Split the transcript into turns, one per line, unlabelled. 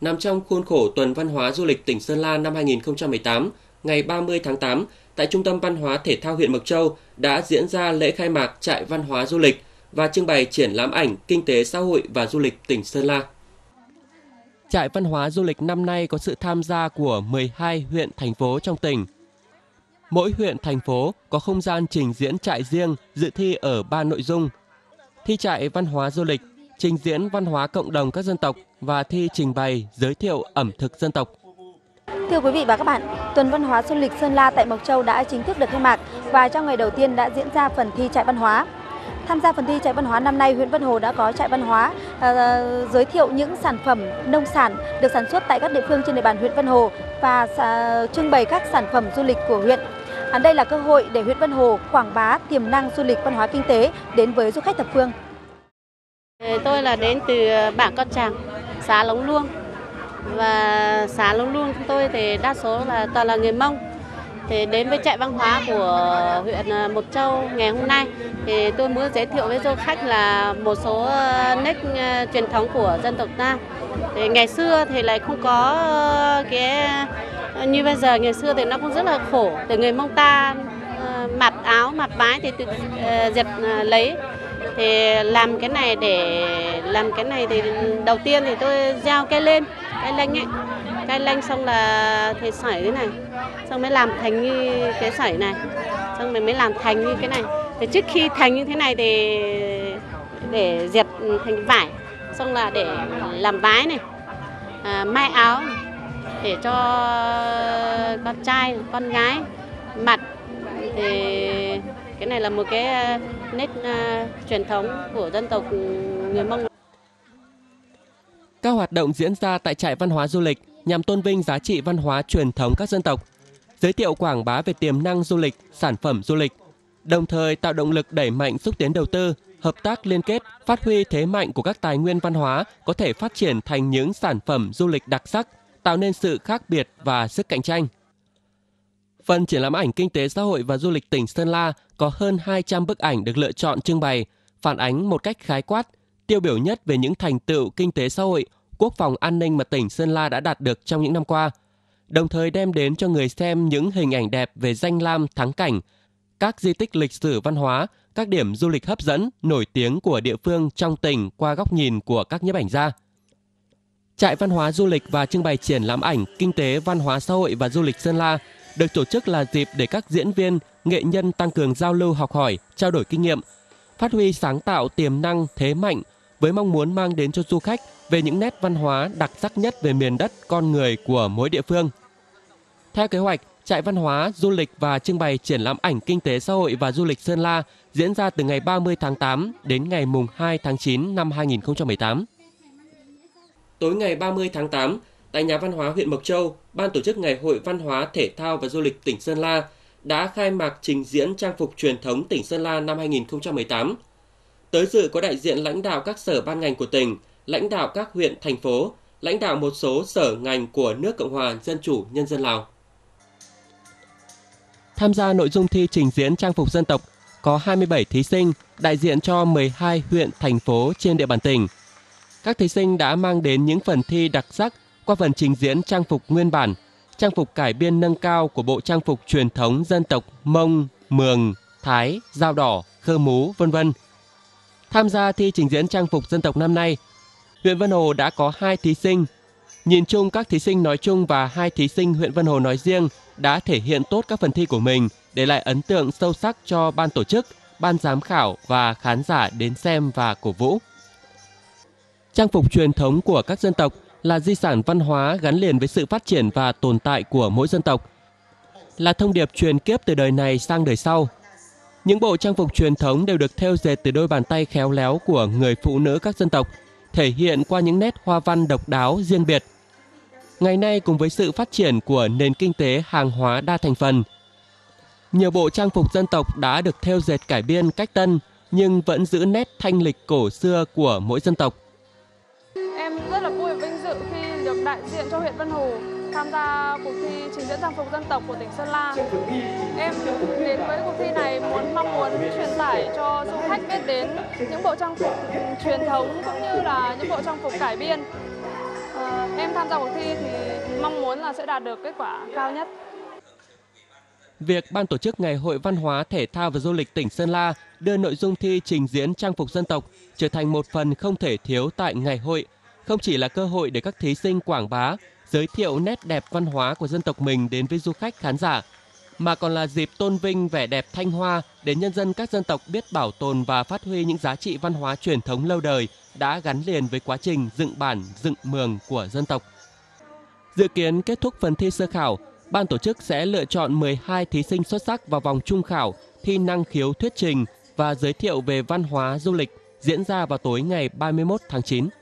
nằm trong khuôn khổ Tuần Văn hóa Du lịch tỉnh Sơn La năm 2018, ngày 30 tháng 8, tại Trung tâm Văn hóa Thể thao huyện Mộc Châu đã diễn ra lễ khai mạc trại văn hóa du lịch và trưng bày triển lãm ảnh kinh tế xã hội và du lịch tỉnh Sơn La. Trại văn hóa du lịch năm nay có sự tham gia của 12 huyện, thành phố trong tỉnh. Mỗi huyện, thành phố có không gian trình diễn trại riêng, dự thi ở 3 nội dung: thi trại văn hóa du lịch, trình diễn văn hóa cộng đồng các dân tộc và thi trình bày giới thiệu ẩm thực dân tộc.
Thưa quý vị và các bạn, Tuần Văn hóa du lịch Sơn La tại Mộc Châu đã chính thức được khai mạc và trong ngày đầu tiên đã diễn ra phần thi trại văn hóa. Tham gia phần thi trại văn hóa năm nay, huyện Vân Hồ đã có trại văn hóa giới thiệu những sản phẩm nông sản được sản xuất tại các địa phương trên địa bàn huyện Vân Hồ và trưng bày các sản phẩm du lịch của huyện. Đây là cơ hội để huyện Vân Hồ quảng bá tiềm năng du lịch văn hóa kinh tế đến với du khách thập phương.
Tôi là đến từ bản Con Tràng, xã Lóng Luông. Và xã Lóng Luông chúng tôi thì đa số là toàn là người Mông. Thì đến với trại văn hóa của huyện Mộc Châu ngày hôm nay thì tôi muốn giới thiệu với du khách là một số nét truyền thống của dân tộc ta. Thì ngày xưa thì lại không có cái như bây giờ, ngày xưa thì nó cũng rất là khổ. Từ người Mông ta mặc áo, mặc váy thì dệt lấy. Thì làm cái này thì đầu tiên thì tôi gieo cây lanh ấy. Cây lanh xong là thì sảy thế này, xong mới làm thành như cái sảy này, xong rồi mới làm thành như cái này. Thì trước khi thành như thế này thì để dệt thành vải, xong là để làm váy này, may áo này, để cho con trai, con gái mặc. Thì cái này là một cái nét truyền thống của dân tộc người Mông.
Các hoạt động diễn ra tại trại văn hóa du lịch nhằm tôn vinh giá trị văn hóa truyền thống các dân tộc, giới thiệu quảng bá về tiềm năng du lịch, sản phẩm du lịch, đồng thời tạo động lực đẩy mạnh xúc tiến đầu tư, hợp tác liên kết, phát huy thế mạnh của các tài nguyên văn hóa có thể phát triển thành những sản phẩm du lịch đặc sắc, tạo nên sự khác biệt và sức cạnh tranh. Phần triển lãm ảnh kinh tế xã hội và du lịch tỉnh Sơn La có hơn 200 bức ảnh được lựa chọn trưng bày, phản ánh một cách khái quát, tiêu biểu nhất về những thành tựu kinh tế xã hội, quốc phòng an ninh mà tỉnh Sơn La đã đạt được trong những năm qua, đồng thời đem đến cho người xem những hình ảnh đẹp về danh lam thắng cảnh, các di tích lịch sử văn hóa, các điểm du lịch hấp dẫn, nổi tiếng của địa phương trong tỉnh qua góc nhìn của các nhiếp ảnh gia. Trại văn hóa du lịch và trưng bày triển lãm ảnh kinh tế, văn hóa xã hội và du lịch Sơn La được tổ chức là dịp để các diễn viên, nghệ nhân tăng cường giao lưu học hỏi, trao đổi kinh nghiệm, phát huy sáng tạo tiềm năng, thế mạnh với mong muốn mang đến cho du khách về những nét văn hóa đặc sắc nhất về miền đất, con người của mỗi địa phương. Theo kế hoạch, trại văn hóa, du lịch và trưng bày triển lãm ảnh kinh tế xã hội và du lịch Sơn La diễn ra từ ngày 30 tháng 8 đến ngày mùng 2 tháng 9 năm 2018. Tối ngày 30 tháng 8, tại Nhà văn hóa huyện Mộc Châu, Ban tổ chức Ngày hội Văn hóa, Thể thao và Du lịch tỉnh Sơn La đã khai mạc trình diễn trang phục truyền thống tỉnh Sơn La năm 2018. Tới dự có đại diện lãnh đạo các sở ban ngành của tỉnh, lãnh đạo các huyện, thành phố, lãnh đạo một số sở ngành của nước Cộng hòa Dân chủ Nhân dân Lào. Tham gia nội dung thi trình diễn trang phục dân tộc có 27 thí sinh đại diện cho 12 huyện, thành phố trên địa bàn tỉnh. Các thí sinh đã mang đến những phần thi đặc sắc qua phần trình diễn trang phục nguyên bản, trang phục cải biên nâng cao của bộ trang phục truyền thống dân tộc Mông, Mường, Thái, Dao Đỏ, Khơ Mú, v.v. Tham gia thi trình diễn trang phục dân tộc năm nay, huyện Vân Hồ đã có 2 thí sinh. Nhìn chung, các thí sinh nói chung và 2 thí sinh huyện Vân Hồ nói riêng đã thể hiện tốt các phần thi của mình, để lại ấn tượng sâu sắc cho ban tổ chức, ban giám khảo và khán giả đến xem và cổ vũ. Trang phục truyền thống của các dân tộc là di sản văn hóa gắn liền với sự phát triển và tồn tại của mỗi dân tộc, là thông điệp truyền kiếp từ đời này sang đời sau. Những bộ trang phục truyền thống đều được thêu dệt từ đôi bàn tay khéo léo của người phụ nữ các dân tộc, thể hiện qua những nét hoa văn độc đáo riêng biệt. Ngày nay, cùng với sự phát triển của nền kinh tế hàng hóa đa thành phần, nhiều bộ trang phục dân tộc đã được thêu dệt cải biên cách tân nhưng vẫn giữ nét thanh lịch cổ xưa của mỗi dân tộc.
Em rất là vui và vinh dự khi được đại diện cho huyện Vân Hồ tham gia cuộc thi trình diễn trang phục dân tộc của tỉnh Sơn La. Em đến với cuộc thi này mong muốn truyền tải cho du khách biết đến những bộ trang phục truyền thống cũng như là những bộ trang phục cải biên. Em tham gia cuộc thi thì mong muốn là sẽ đạt được kết quả cao nhất.
Việc ban tổ chức Ngày hội Văn hóa, Thể thao và Du lịch tỉnh Sơn La đưa nội dung thi trình diễn trang phục dân tộc trở thành một phần không thể thiếu tại ngày hội, không chỉ là cơ hội để các thí sinh quảng bá, giới thiệu nét đẹp văn hóa của dân tộc mình đến với du khách khán giả, mà còn là dịp tôn vinh vẻ đẹp Thanh Hoa để nhân dân các dân tộc biết bảo tồn và phát huy những giá trị văn hóa truyền thống lâu đời đã gắn liền với quá trình dựng bản, dựng mường của dân tộc. Dự kiến kết thúc phần thi sơ khảo, ban tổ chức sẽ lựa chọn 12 thí sinh xuất sắc vào vòng trung khảo thi năng khiếu thuyết trình và giới thiệu về văn hóa du lịch diễn ra vào tối ngày 31 tháng 9.